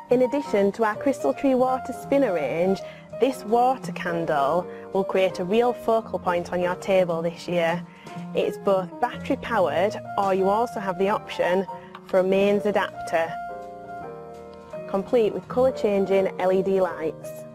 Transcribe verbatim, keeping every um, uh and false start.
In addition to our Crystal Tree water spinner range, this water candle will create a real focal point on your table this year. It's both battery powered, or you also have the option for a mains adapter, complete with colour changing L E D lights.